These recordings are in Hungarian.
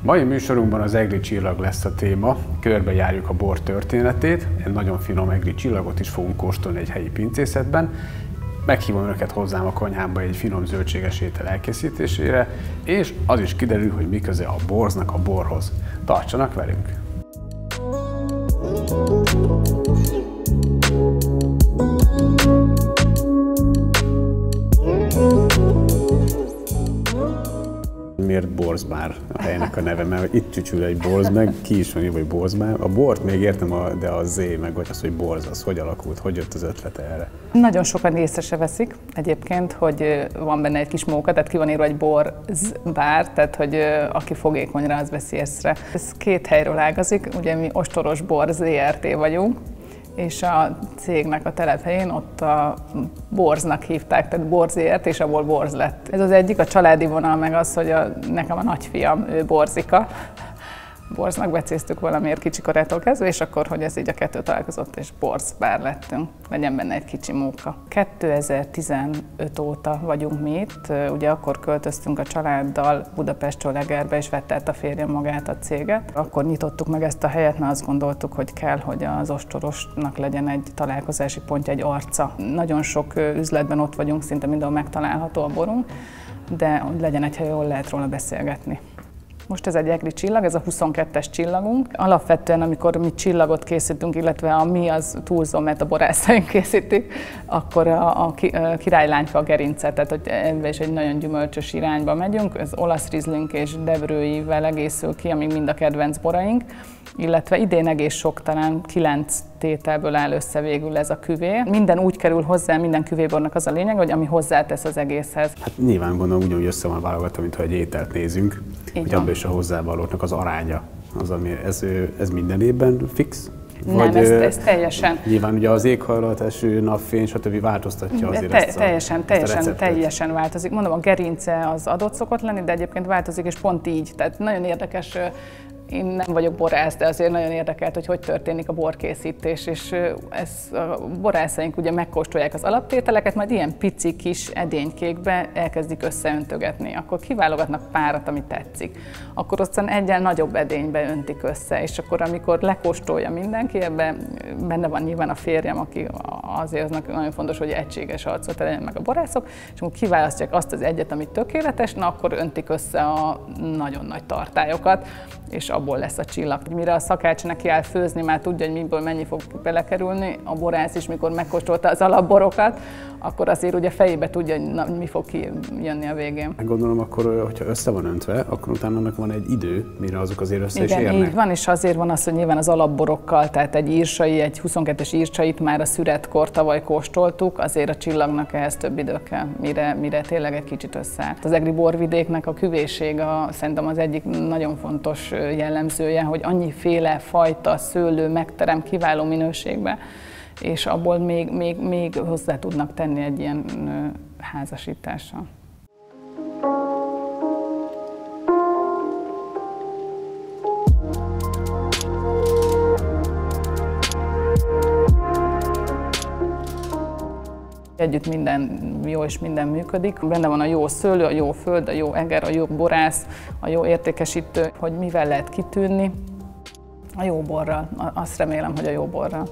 Mai műsorunkban az egri csillag lesz a téma, körbejárjuk a bor történetét, egy nagyon finom egri csillagot is fogunk kóstolni egy helyi pincészetben. Meghívom önöket hozzám a konyhámba egy finom zöldséges étel elkészítésére, és az is kiderül, hogy mi köze a borznak a borhoz. Tartsanak velünk! Miért borzbár a helynek a neve, mert itt csücsül egy borz, meg ki is van írva, hogy borzbár. A bort még értem, de a Z, meg vagy az, hogy borz, az hogy alakult, hogy jött az ötlete erre? Nagyon sokan észre se veszik egyébként, hogy van benne egy kis móka, tehát ki van írva egy borzbár, tehát hogy aki fogékonyra, az veszi észre. Ez két helyről ágazik, ugye mi Ostoros Bor ZRT vagyunk, és a cégnek a telephelyén ott a borznak hívták, tehát borzért, és abból borz lett. Ez az egyik, a családi vonal meg az, hogy nekem a nagyfiam, ő Borzika. Borznak becéztük valamiért kicsikorától kezdve, és akkor, hogy ez így a kettő találkozott, és borzbár lettünk. Legyen benne egy kicsi móka. 2015 óta vagyunk mi itt, ugye akkor költöztünk a családdal Budapestről Egerbe, és vette át a férjem magát a céget. Akkor nyitottuk meg ezt a helyet, mert azt gondoltuk, hogy kell, hogy az ostorosnak legyen egy találkozási pontja, egy arca. Nagyon sok üzletben ott vagyunk, szinte mindenhol megtalálható a borunk, de hogy legyen egy hely, ahol lehet róla beszélgetni. Most ez egy egri csillag, ez a 22-es csillagunk. Alapvetően, amikor mi csillagot készítünk, illetve a mi az túlzó, mert a borászaink készítik, akkor a királylányfa a gerince, tehát hogy ebben is egy nagyon gyümölcsös irányba megyünk. Ez olasz rizling és debrőivel egészül ki, amik mind a kedvenc boraink, illetve idén egész sok, talán 9 tételből áll össze végül ez a küvé. Minden úgy kerül hozzá, minden küvébornak az a lényeg, hogy ami hozzátesz az egészhez. Hát nyilván gondolom ugyanúgy össze van válogatva, mintha egy ételt nézünk, hogy abban is a hozzávalóknak az aránya. Az, ami, ez minden évben fix? Vagy nem, ez teljesen. Nyilván ugye az éghajlat, eső, napfény, stb. Változtatja azért teljesen változik. Mondom, a gerince az adott szokott lenni, de egyébként változik, és pont így. Tehát nagyon érdekes. Én nem vagyok borász, de azért nagyon érdekelt, hogy történik a borkészítés, és a borászaink ugye megkóstolják az alaptételeket, majd ilyen pici kis edénykékbe elkezdik összeöntögetni. Akkor kiválogatnak párat, ami tetszik. Akkor aztán egyen nagyobb edénybe öntik össze, és akkor amikor lekóstolja mindenki, ebben benne van nyilván a férjem, aki azért az nagyon fontos, hogy egységes arcot legyen meg a borászok, és akkor kiválasztják azt az egyet, ami tökéletes, na akkor öntik össze a nagyon nagy tartályokat, és abból lesz a csillag. Mire a szakács neki áll főzni, már tudja, hogy miből mennyi fog belekerülni, a borász is, mikor megkóstolta az alapborokat, akkor azért ugye fejébe tudja, hogy mi fog kijönni a végén. Gondolom akkor, hogyha össze van öntve, akkor utána annak van egy idő, mire azok azért össze is érnek. Igen, így van, és azért van az, hogy nyilván az alapborokkal, tehát egy 22-es írsait már a szüretkor tavaly kóstoltuk, azért a csillagnak ehhez több idő kell, mire tényleg egy kicsit összeáll. Az egri borvidéknek a küvéség szerintem az egyik nagyon fontos jellemzője, hogy annyiféle fajta szőlő megterem kiváló minőségbe, és abból még hozzá tudnak tenni egy ilyen házasítással. Együtt minden jó és minden működik. Benne van a jó szőlő, a jó föld, a jó eger, a jó borász, a jó értékesítő, hogy mivel lehet kitűnni a jó borral. Azt remélem, hogy a jó borral.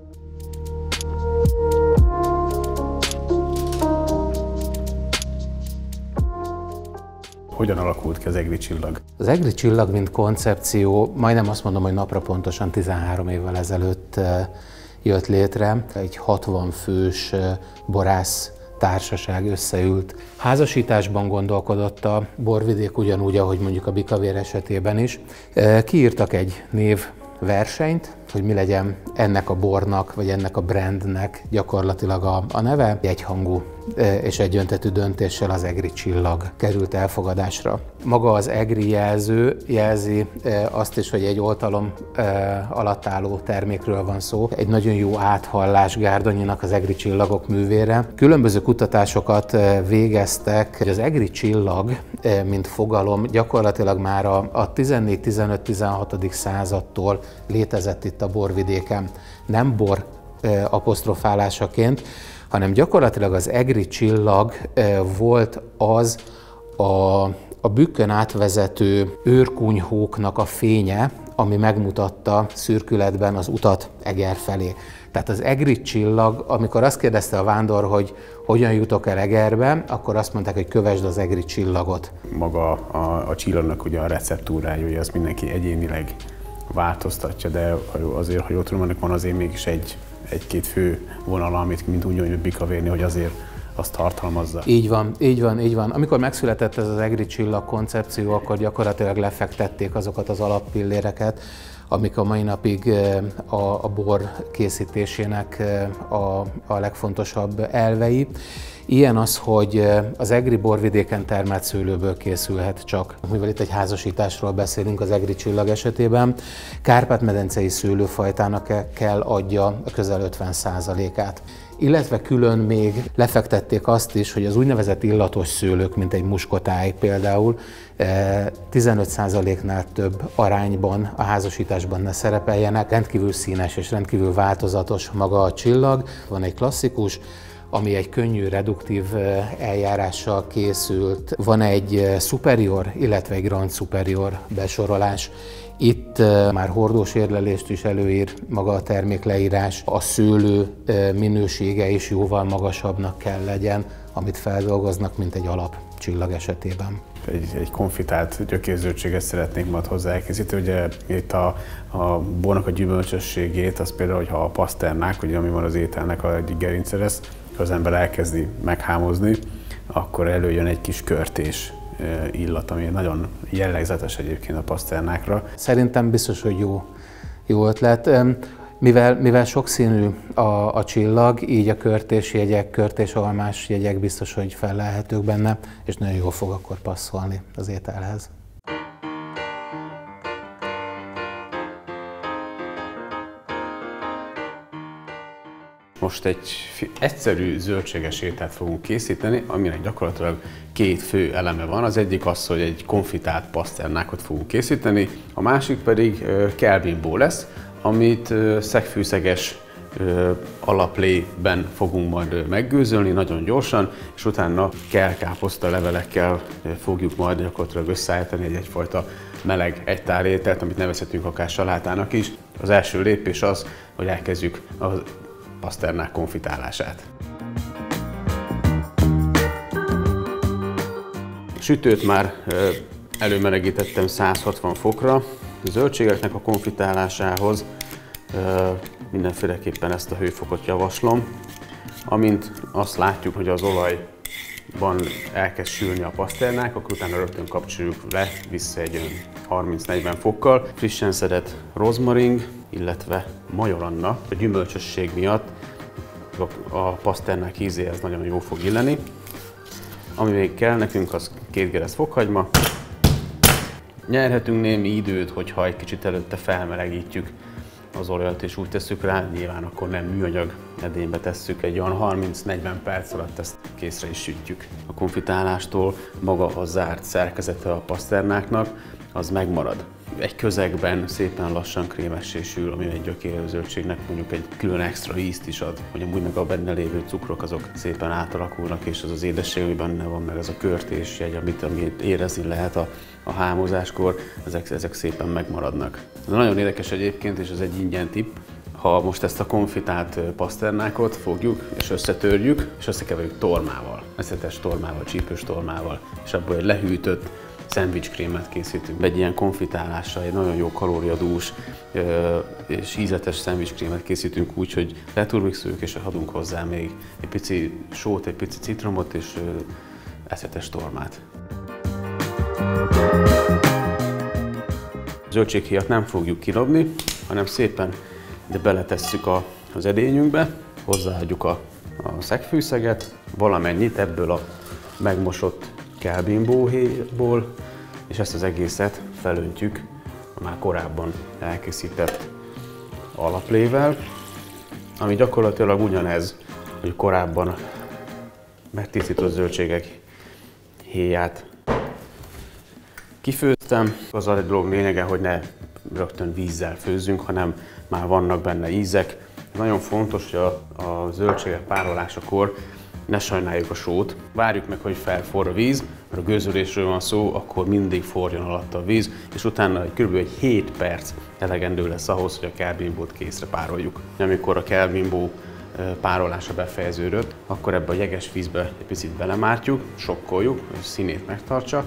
Hogyan alakult ki az egri csillag? Az egri csillag, mint koncepció, majdnem azt mondom, hogy napra pontosan 13 évvel ezelőtt jött létre. Egy 60 fős borász társaság összeült. Házasításban gondolkodott a borvidék, ugyanúgy, ahogy mondjuk a Bikavér esetében is. Kiírtak egy névversenyt, hogy mi legyen ennek a bornak, vagy ennek a brandnek gyakorlatilag a neve. Egyhangú és egyöntetű döntéssel az egri csillag került elfogadásra. Maga az egri jelző jelzi azt is, hogy egy oltalom alatt álló termékről van szó. Egy nagyon jó áthallás Gárdonyinak az egri csillagok művére. Különböző kutatásokat végeztek, hogy az egri csillag, mint fogalom, gyakorlatilag már a 14-15-16. századtól létezett itt a borvidéken. Nem bor apostrofálásaként, hanem gyakorlatilag az egri csillag volt az a bükkön átvezető őrkunyhóknak a fénye, ami megmutatta szürkületben az utat Eger felé. Tehát az egri csillag, amikor azt kérdezte a vándor, hogy hogyan jutok el Egerbe, akkor azt mondták, hogy kövesd az egri csillagot. Maga a csillagnak ugye a receptúrája, hogy az mindenki egyénileg változtatja, de azért, ha jól tudom, ennek van azért mégis egy-két fő vonala, amit mint úgy, hogy bikavérni, hogy azért azt tartalmazza. Így van, így van, így van. Amikor megszületett ez az egri csillag koncepció, akkor gyakorlatilag lefektették azokat az alappilléreket, amik a mai napig a bor készítésének a legfontosabb elvei. Ilyen az, hogy az egri borvidéken termelt szőlőből készülhet csak. Mivel itt egy házasításról beszélünk az egri csillag esetében, Kárpát-medencei szőlőfajtának kell adja a közel 50%-át. Illetve külön még lefektették azt is, hogy az úgynevezett illatos szőlők, mint egy muskotáj például, 15%-nál több arányban a házasításban ne szerepeljenek. Rendkívül színes és rendkívül változatos maga a csillag. Van egy klasszikus, ami egy könnyű reduktív eljárással készült. Van egy superior, illetve egy grand superior besorolás. Itt már hordós érlelést is előír maga a termékleírás. A szőlő minősége is jóval magasabbnak kell legyen, amit feldolgoznak, mint egy alap csillag esetében. Egy konfitált gyökérzöldséget szeretnénk majd hozzá elkészíteni. Ugye itt a bornak a gyümölcsösségét, az például, hogyha a paszternák, ugye, ami van az ételnek egyik gerince lesz, ha az ember elkezdi meghámozni, akkor előjön egy kis körtés illat, ami nagyon jellegzetes egyébként a paszternákra. Szerintem biztos, hogy jó ötlet. Mivel sokszínű a csillag, így a körtésjegyek, körtésalmás jegyek biztos, hogy fellelhetők benne, és nagyon jól fog akkor passzolni az ételhez. Most egy egyszerű zöldséges ételt fogunk készíteni, aminek gyakorlatilag két fő eleme van. Az egyik az, hogy egy konfitált paszternákot fogunk készíteni, a másik pedig kelbimbó lesz, amit szegfűszeges alaplében fogunk majd meggőzölni nagyon gyorsan, és utána kelkáposzta levelekkel fogjuk majd gyakorlatilag összeállítani egyfajta meleg egytárételt, amit nevezhetünk akár salátának is. Az első lépés az, hogy elkezdjük a paszternák konfitálását. A sütőt már előmelegítettem 160 fokra. A zöldségeknek a konfitálásához mindenféleképpen ezt a hőfokot javaslom. Amint azt látjuk, hogy az olajban elkezd sülni a paszternák, akkor utána rögtön kapcsoljuk le vissza egy 30-40 fokkal. Frissen szedett rozmaring, illetve majoranna. A gyümölcsösség miatt a paszternák ízéhez nagyon jó fog illeni. Ami még kell nekünk, az 2 geresz fokhagyma. Nyerhetünk némi időt, hogyha egy kicsit előtte felmelegítjük az olajat és úgy tesszük rá, nyilván akkor nem műanyag edénybe tesszük, egy olyan 30-40 perc alatt ezt készre is sütjük. A konfitálástól maga a zárt szerkezete a paszternáknak, az megmarad. Egy közegben szépen lassan krémessé sül, ami egy gyökérzöldségnek mondjuk egy külön extra ízt is ad, hogy amúgy meg a benne lévő cukrok azok szépen átalakulnak, és az az édesség, ami benne van, meg ez a körtésjegy, amit érezni lehet a hámozáskor, ezek szépen megmaradnak. Ez nagyon érdekes egyébként, és ez egy ingyen tipp. Ha most ezt a konfitált paszternákot fogjuk és összetörjük, és összekeverjük tormával, eszetes tormával, csípős tormával, és abból egy lehűtött szendvicskrémet készítünk. Egy ilyen konfitálással egy nagyon jó kalóriadús és ízletes szendvicskrémet készítünk úgy, hogy leturmixoljuk és adunk hozzá még egy pici sót, egy pici citromot és eszetes tormát. Zöldséghéjat nem fogjuk kilobni, hanem szépen ide beletesszük az edényünkbe, hozzáadjuk a szegfűszeget, valamennyit ebből a megmosott kelbimbóhéjból, és ezt az egészet felöntjük a már korábban elkészített alaplével, ami gyakorlatilag ugyanez, hogy korábban megtisztított zöldségek héját kifőztem. Az a dolog lényege, hogy ne rögtön vízzel főzzünk, hanem már vannak benne ízek. Nagyon fontos, hogy a zöldségek párolásakor ne sajnáljuk a sót. Várjuk meg, hogy felforr a víz, mert a gőzölésről van szó, akkor mindig forjon alatta a víz, és utána kb. Egy 7 perc elegendő lesz ahhoz, hogy a kelbimbót készre pároljuk. Amikor a kelbimbó párolása befejeződött, akkor ebbe a jeges vízbe egy picit belemártjuk, sokkoljuk, hogy színét megtartsa.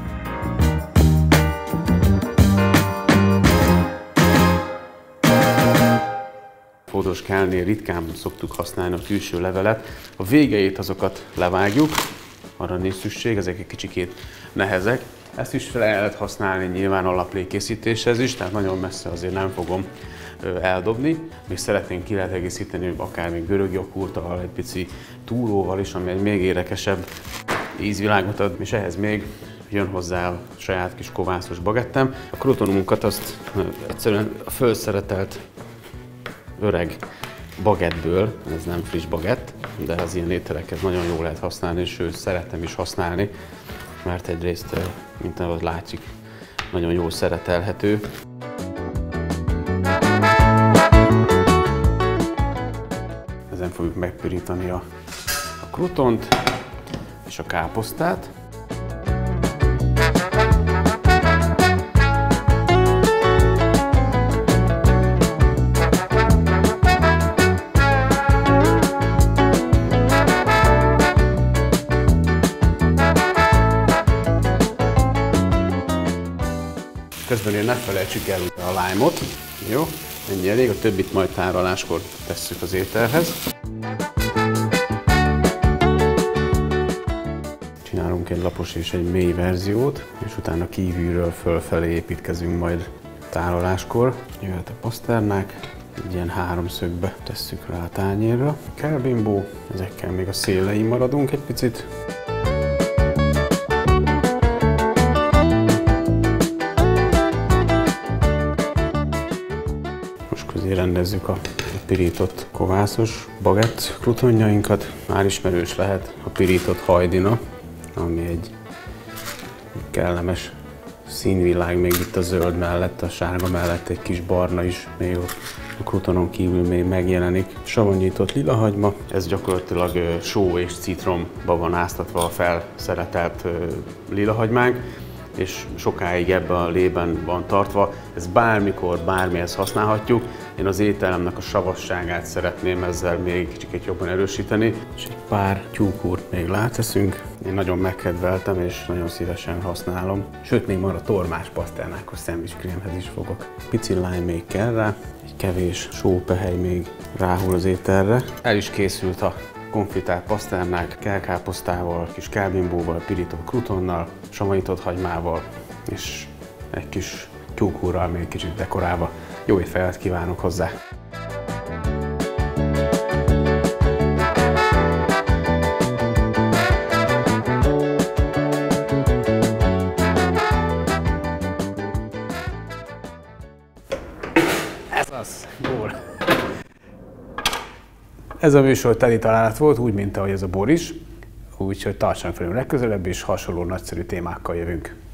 Fodros kálnél ritkán szoktuk használni a külső levelet. A végeit azokat levágjuk, arra nincs szükség, ezek egy kicsikét nehezek. Ezt is fel lehet használni nyilván alaplékészítéshez is, tehát nagyon messze azért nem fogom eldobni. Még szeretnénk ki lehet egészíteni akár még görög joghurttal, egy pici túróval is, ami egy még érdekesebb ízvilágot ad, és ehhez még jön hozzá a saját kis kovászos bagettem. A krutonunkat azt egyszerűen a fölszeretelt öreg bagettből, ez nem friss bagett, de az ilyen ételekhez nagyon jól lehet használni, sőt szeretem is használni, mert egyrészt, mint ahogy látszik, nagyon jól szeretelhető. Ezen fogjuk megpirítani a krutont és a káposztát. Közben ne felejtsük el a lime-ot, jó? Ennyi elég, a többit majd tároláskor tesszük az ételhez. Csinálunk egy lapos és egy mély verziót, és utána kívülről fölfelé építkezünk majd tároláskor. Jöhet a paszternák, egy ilyen háromszögbe tesszük rá a tányérra. Kelbimbó, ezekkel még a szélein maradunk egy picit. Rendezzük a pirított kovászos bagett krutonjainkat. Már ismerős lehet a pirított hajdina, ami egy kellemes színvilág még itt a zöld mellett, a sárga mellett egy kis barna is még a krutonon kívül még megjelenik. Savanyított lilahagyma, ez gyakorlatilag só és citromba van áztatva a felszeretelt lilahagymánk, és sokáig ebben a lében van tartva. Ez bármikor, bármihez használhatjuk. Én az ételemnek a savasságát szeretném ezzel még kicsit jobban erősíteni. És egy pár tyúkurt még ráteszünk. Én nagyon megkedveltem és nagyon szívesen használom. Sőt, még már a tormás paszternákos szendvicskrémhez is fogok. Pici lime még kell rá, egy kevés sópehely még ráhul az ételre. El is készült a konfitált paszternák, kelkáposztával, kis kelbimbóval, pirított krutonnal, savanyított hagymával és egy kis tyúkúrral még kicsit dekorálva. Jó étvágyat kívánok hozzá! Ez az, bor! Ez a műsor teli találat volt, úgy, mint ahogy ez a bor is. Úgyhogy tartsanak velünk legközelebb, és hasonló nagyszerű témákkal jövünk.